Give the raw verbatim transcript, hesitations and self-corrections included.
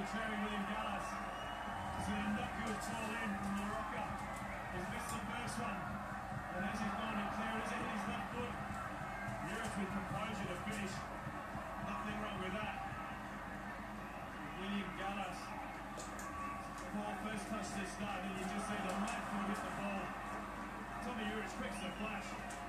declaring William Gallas. It's an innocuous ball in from Morocco. He's missed the first one. And as he's gone and clear as it hit his left foot. Juric with composure to finish. Nothing wrong with that. William Gallas. Ball first touched his start, and you just see the right foot hit the ball. Tommy Juric quick as a flash.